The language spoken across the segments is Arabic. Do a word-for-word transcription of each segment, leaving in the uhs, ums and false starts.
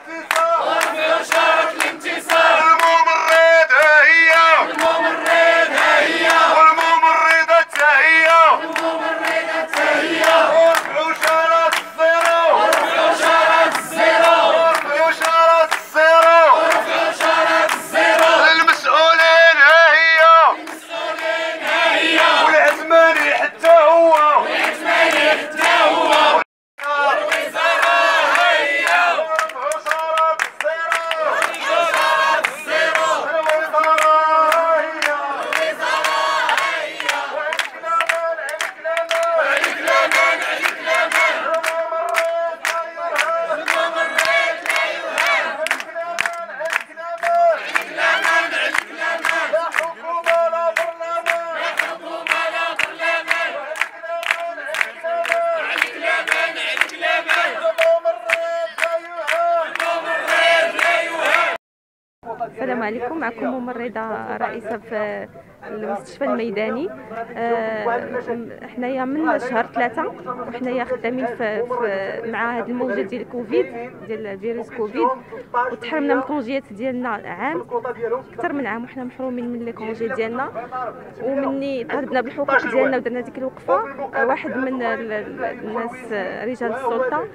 السلام عليكم. معكم ممرضة رئيسة في المستشفى الميداني. حنايا من شهر ثلاثة وحنايا خدامين في, في مع هذا الموجة ديال كوفيد ديال فيروس كوفيد، وتحرمنا من الكونجيات ديالنا عام اكثر من عام، وحنا محرومين من لي كونجي ديالنا. ومني طالبنا بالحقوق ديالنا ودرنا ديك الوقفه، واحد من الناس رجال السلطه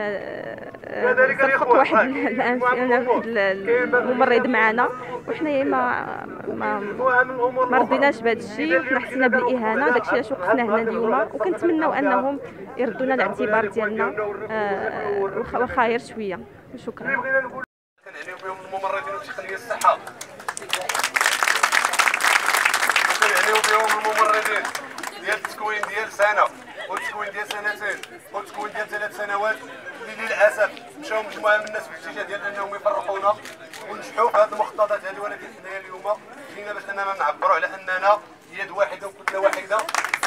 صفق واحد الممرض معنا، وحنايا ما ما ما رضيناش بهذا الشيء، وحنا حسينا بالاهانه. داكشي علاش وقفنا هنا اليوم، وكنتمناو انهم يردونا الاعتبار ديالنا واخا غير شويه. شكرا. كنعنيو بهم الممرضين وتقنية الصحة، وكنعنيو بهم الممرضين ديال التكوين ديال سنة والتكوين ديال سنتين والتكوين ديال ثلاث سنوات، اللي للأسف مشاو مجموعة من الناس في الاتجاه ديال أنهم يفرقونا ونجحوا في هذه المخططات هذه. ولكن حنايا اليوم جينا باش أننا نعبروا على أننا يد واحدة وكتلة واحدة.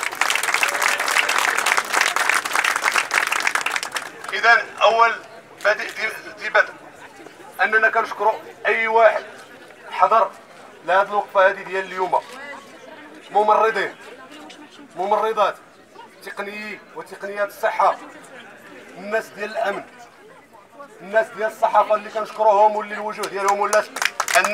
إذا أول بادئ دي بدء اننا كنشكروا اي واحد حضر لهذه الوقفه هذه ديال اليوم، ممرضين ممرضات تقنيين وتقنيات الصحه، الناس ديال الامن، الناس ديال الصحافه اللي كنشكروهم واللي الوجوه ديالهم ولات ان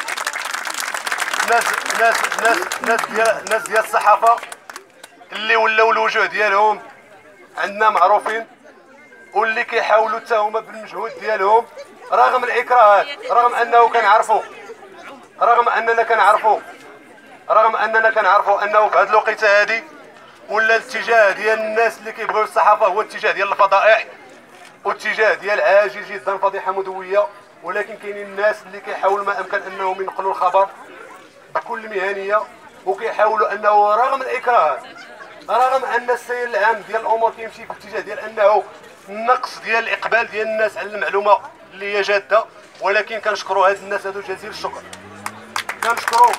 ناس ناس ناس ناس ديال ناس ديال الصحافه اللي ولاو الوجوه ديالهم عندنا معروفين، واللي كيحاولوا حتى هما بالمجهود ديالهم رغم الاكراهات، رغم انه كنعرفوا رغم اننا كنعرفوا رغم اننا كنعرفوا انه في هذه الوقيته هذه ولا الاتجاه ديال الناس اللي كيبغيو الصحافه هو الاتجاه ديال الفضائح واتجاه ديال عاجل جدا فضيحه مدويه. ولكن كاينين الناس اللي كيحاولوا ما امكن انهم ينقلوا الخبر بكل مهنيه، وكيحاولوا انه رغم الاكراهات، رغم ان السير العام ديال الامور كيمشي في الاتجاه ديال انه النقص ديال الاقبال ديال الناس على المعلومه اللي هي جاده. ولكن كنشكروا هاد الناس هادو جزيل الشكر. كنشكروا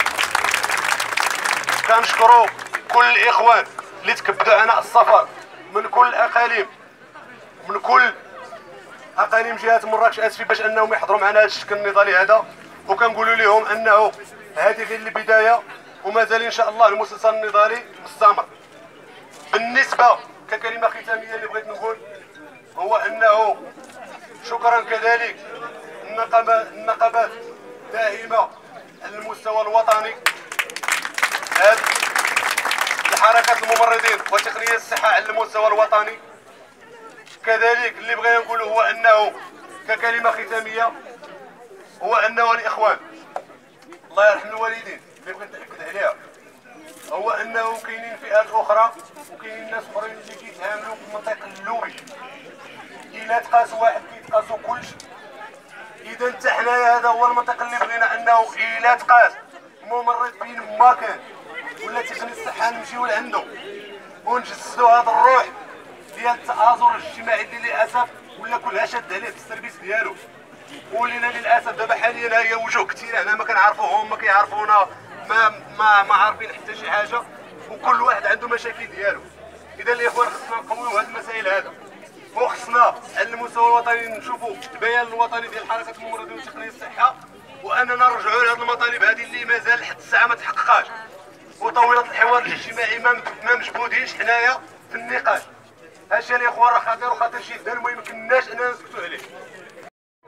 كنشكروا كل الاخوان اللي تكبدوا عناء السفر من كل الاقاليم، من كل اقاليم جهه مراكش اسفي باش انهم يحضروا معنا هذا الشكل النضالي هذا. وكنقولوا لهم انه هذه غير البدايه، ومازال ان شاء الله المسلسل النضالي مستمر. بالنسبه ككلمه ختاميه اللي بغيت نقول هو انه شكرا كذلك النقابات النقابات داهمه على المستوى الوطني، هذه الحركات الممرضين وتقنيه الصحه على المستوى الوطني. كذلك اللي بغينا نقوله هو انه ككلمه ختاميه هو انه الاخوان الله يرحم الوالدين اللي بغيت ناكد عليها هو انه كاينين فئات اخرى وكاينين ناس اخرين اللي كيتعاملوا في المنطق اللوبي. الا تقاسوا واحد كيتقاسوا كلشي. اذا حتى حنايا هذا هو المنطق اللي بغينا انه الا تقاس ممرض فين ما كان ولا تقني الصحه نمشيو لعنده ونجسدوا هذا الروح ديال التآزر الاجتماعي اللي للاسف ولا كلها شاد عليه في السيرفيس ديالو. ولينا للاسف دابا حاليا هي وجوه كثيره هنا ما كنعرفوهم، ما كيعرفونا، ما ما ما عارفين حتى شي حاجه، وكل واحد عنده مشاكل ديالو. اذا الاخوان خصنا نقويو هذه المسائل هذا، وخصنا على المستوى الوطني نشوفوا البيان الوطني ديال حركه الممرضين وتقنيه الصحه، واننا نرجعوا لهذه المطالب هذه اللي مازال حتى الساعه ما تحققاش. وطاوله الحوار الاجتماعي ما مجبودينش حنايا في النقاش. هادشي الاخوان راه خطير وخطير جدا وما يمكنناش اننا نسكتوا عليه.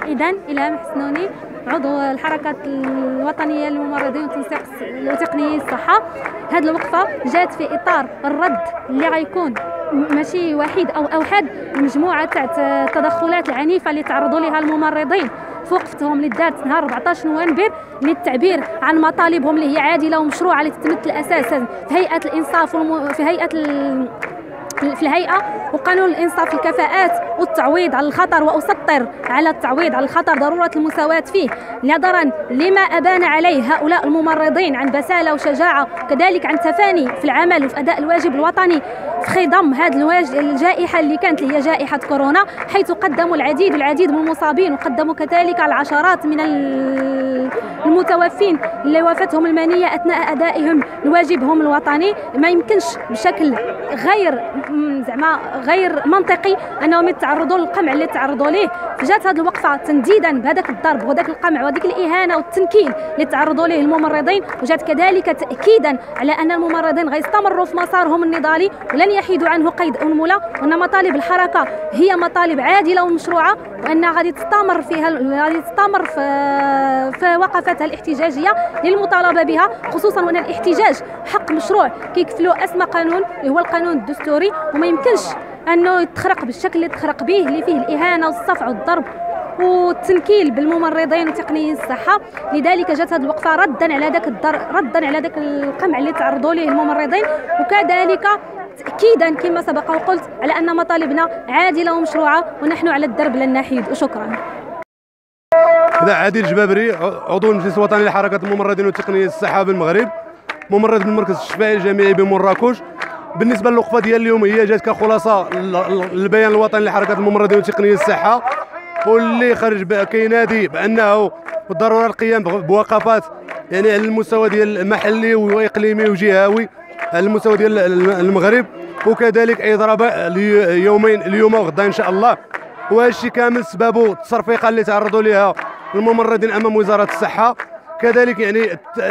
إذن إلهام حسنوني، عضو الحركة الوطنية للممرضين والتنسيق وتقنيي الصحة. هذه الوقفة جات في إطار الرد اللي غيكون ماشي وحيد أو أوحد، مجموعة تاع التدخلات العنيفة اللي تعرضوا لها الممرضين في وقفتهم اللي دارت نهار أربعطاش نوفمبر للتعبير عن مطالبهم اللي هي عادلة ومشروعة اللي تتمثل أساسا في هيئة الإنصاف والم... في هيئة ال... في الهيئة وقانون الإنصاف الكفاءات والتعويض على الخطر. وأسطر على التعويض على الخطر ضرورة المساواة فيه نظرا لما أبان عليه هؤلاء الممرضين عن بسالة وشجاعة، كذلك عن تفاني في العمل وفي أداء الواجب الوطني في خضم هذه الجائحة اللي كانت اللي هي جائحة كورونا، حيث قدموا العديد والعديد من المصابين وقدموا كذلك العشرات من المتوفين اللي وفاتهم المنية أثناء أدائهم لواجبهم الوطني. ما يمكنش بشكل غير زعما غير منطقي انهم يتعرضوا للقمع اللي تعرضوا ليه. فجات هذه الوقفه تنديدا بهذاك الضرب وهذاك القمع وهذيك الاهانه والتنكيل اللي تعرضوا ليه الممرضين، وجات كذلك تاكيدا على ان الممرضين غيستمروا في مسارهم النضالي ولن يحيدوا عنه قيد انمله، وان مطالب الحركه هي مطالب عادله ومشروعه، وانها غادي تستمر فيها غادي تستمر في في وقفاتها الاحتجاجيه للمطالبه بها، خصوصا وان الاحتجاج حق مشروع كيكفلو اسمى قانون اللي هو القانون الدستوري، وما يمكنش انه يتخرق بالشكل اللي تخرق به اللي فيه الاهانه والصفع والضرب والتنكيل بالممرضين وتقنيي الصحه. لذلك جات هذه الوقفه ردا على ذاك الضرب ردا على ذاك القمع اللي تعرضوا ليه الممرضين، وكذلك تاكيدا كما سبق وقلت على ان مطالبنا عادله ومشروعه ونحن على الدرب لن نحيد. وشكرا. هذا عادل الجبابري، عضو المجلس الوطني لحركه الممرضين وتقنيي الصحه بالمغرب، ممرض بالمركز الشفائي الجامعي بمراكش. بالنسبه للوقفه ديال اليوم هي جات كخلاصه للبيان الوطني لحركه الممرضين وتقنيي الصحه، واللي خرج كينادي بانه بالضروره القيام بوقفات يعني على المستوى ديال المحلي واقليمي وجهوي على المستوى ديال المغرب، وكذلك اي ضربه يومين اليوم وغدا ان شاء الله. وهذا الشيء كامل سببه التصرفيقه اللي تعرضوا لها الممرضين امام وزاره الصحه، كذلك يعني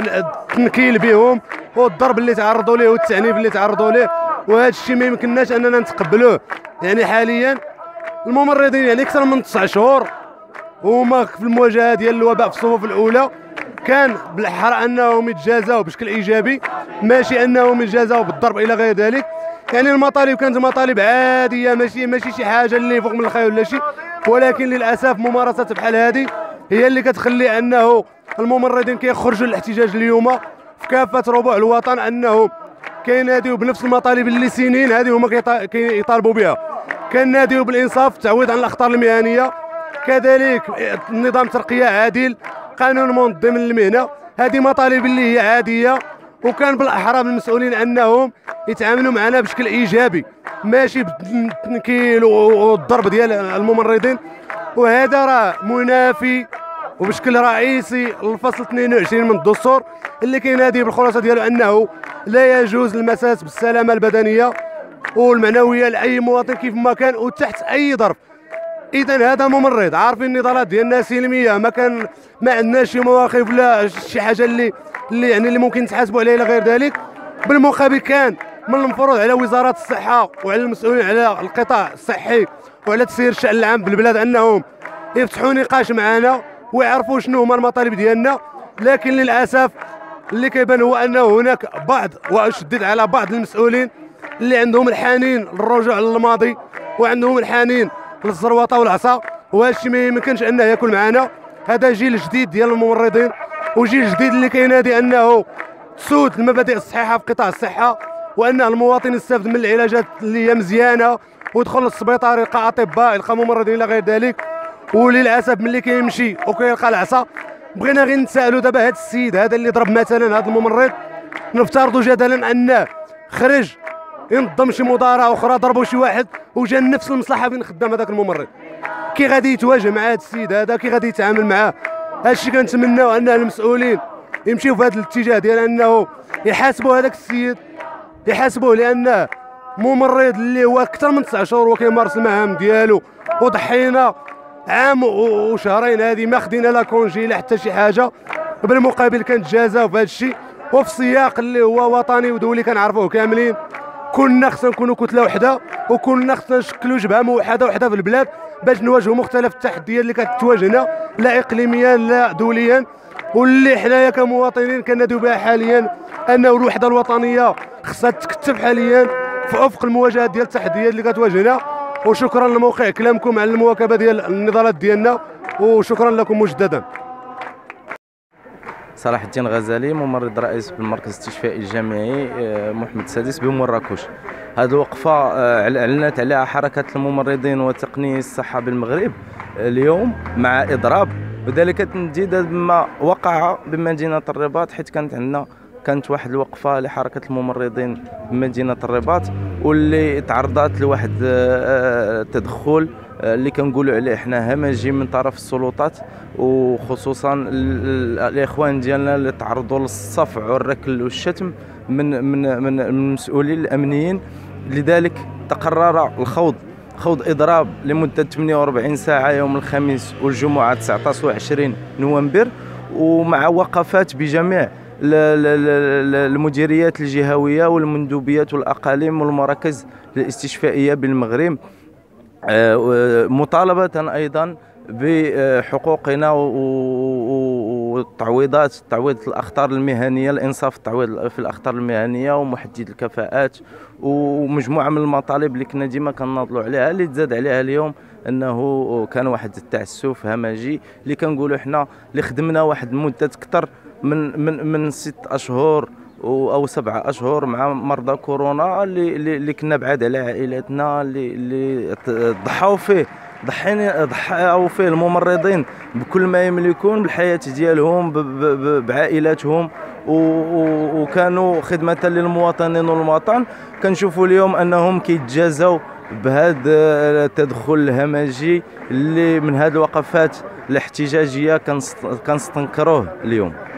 التنكيل بهم والضرب اللي تعرضوا ليه والتعنيف اللي تعرضوا ليه، وهذا الشيء ما يمكنناش اننا نتقبلوه. يعني حاليا الممرضين يعني اكثر من تسع شهور هما في المواجهه ديال الوباء في الصفوف الاولى، كان بالاحرى انهم يتجازاو بشكل ايجابي ماشي انهم يتجازاو بالضرب الى غير ذلك. يعني المطالب كانت مطالب عاديه ماشي ماشي شي حاجه اللي فوق من الخيال ولا شيء، ولكن للاسف ممارسات بحال هذه هي اللي كتخلي انه الممرضين كيخرجوا للاحتجاج اليوم في كافه ربوع الوطن، انهم كيناديو بنفس المطالب اللي سنين هذه هما كيطالبوا بها. كناديو بالانصاف، التعويض عن الاخطار المهنيه، كذلك نظام ترقيه عادل، قانون منظم للمهنه. هذه مطالب اللي هي عاديه، وكان بالاحرى بالمسؤولين انهم يتعاملوا معنا بشكل ايجابي ماشي بالتنكيل والضرب ديال الممرضين. وهذا راه منافي وبشكل رئيسي للفصل اثنين وعشرين من الدستور اللي كينادي بالخلاصه ديالو انه لا يجوز المساس بالسلامه البدنيه والمعنويه لاي مواطن كيف ما كان وتحت اي ظرف. اذا هذا ممرض عارفين النضالات ديالنا سلميه، ما كان ما عندناش شي مواقف ولا شي حاجه اللي اللي يعني اللي ممكن نتحاسبوا عليها الى غير ذلك. بالمقابل كان من المفروض على وزاره الصحه وعلى المسؤولين على القطاع الصحي وعلى تسيير الشأن العام بالبلاد انهم يفتحوا نقاش معنا ويعرفوا شنو هما المطالب ديالنا. لكن للاسف اللي كيبان هو انه هناك بعض، واشدد على بعض المسؤولين اللي عندهم الحنين للرجوع للماضي وعندهم الحنين للزروطه والعصا، وهذا الشيء ما يمكنش انه يكون معنا. هذا جيل جديد ديال الممرضين وجيل جديد اللي كينادي انه تسود المبادئ الصحيحه في قطاع الصحه، وان المواطن يستافد من العلاجات اللي هي مزيانه ويدخل للسبيطار يلقى اطباء يلقى ممرضين الى غير ذلك. وللاسف ملي كيمشي وكيلقى العصا، بغينا غير نسالوا دابا هذا السيد هذا اللي ضرب مثلا هذا الممرض، نفترضوا جدلا انه خرج ينظم شي مظاهره اخرى ضربوا شي واحد وجا نفس المصلحه فين خدام هذاك الممرض، كي غادي يتواجه مع هذا السيد هذا، كي غادي يتعامل معاه؟ هذا الشيء كنتمناو ان المسؤولين يمشيو في هذا الاتجاه ديال انه يحاسبوا هذاك السيد، يحاسبوه لانه ممرض اللي هو اكثر من تسع شهور وكيمارس المهام ديالو، وضحينا عام وشهرين هذه ما خدينا لا كونجي لا حتى شي حاجه. بالمقابل كنتجازاو في هذا الشيء وفي سياق اللي هو وطني ودولي كنعرفوه كاملين. كنا خصنا نكونوا كتله وحده وكنا خصنا نشكلوا جبهه موحده وحده في البلاد باش نواجهوا مختلف التحديات اللي كتواجهنا لا اقليميا لا دوليا، واللي حنايا كمواطنين كندوي بها حاليا انه الوحده الوطنيه خصها تكتب حاليا في افق المواجهه ديال التحديات اللي كتواجهنا. وشكرا لموقع كلامكم على المواكبه ديال النضالات ديالنا، وشكرا لكم مجددا. صلاح الدين غزالي، ممرض رئيس بالمركز الاستشفائي الجامعي محمد السادس بمراكش. هذه الوقفه اعلنت عليها حركه الممرضين وتقنيي الصحه بالمغرب اليوم مع اضراب، وذلك تنديدا بما وقع بمدينه الرباط، حيث كانت عندنا كانت واحد الوقفه لحركه الممرضين بمدينه الرباط، واللي تعرضت لواحد التدخل اللي كنقولوا عليه احنا همجي من طرف السلطات، وخصوصا الاخوان ديالنا اللي تعرضوا للصفع والركل والشتم من من من المسؤولين الامنيين. لذلك تقرر الخوض خوض اضراب لمده ثمانية وأربعين ساعه يوم الخميس والجمعه تسعة عشر وعشرين نوفمبر، ومع وقفات بجميع المديريات الجهويه والمندوبيات والاقاليم والمراكز الاستشفائيه بالمغرب، مطالبه ايضا بحقوقنا والتعويضات، تعويض الاخطار المهنيه، الانصاف التعويض في الاخطار المهنيه ومحدد الكفاءات، ومجموعه من المطالب اللي كنا ديما كنناضلوا عليها، اللي تزاد عليها اليوم انه كان واحد التعسف همجي اللي كنقولوا حنا اللي خدمنا واحد المده اكثر من من من ست اشهر او سبعة اشهر مع مرضى كورونا اللي اللي كنا بعاد على عائلاتنا، اللي اللي ضحاو فيه ضحينا ضحاو فيه الممرضين بكل ما يملكون بالحياه ديالهم بعائلاتهم، وكانوا خدمه للمواطنين والوطن. كنشوفوا اليوم انهم كيتجازوا بهذا التدخل الهمجي اللي من هذه الوقفات الاحتجاجيه كنستنكروه اليوم.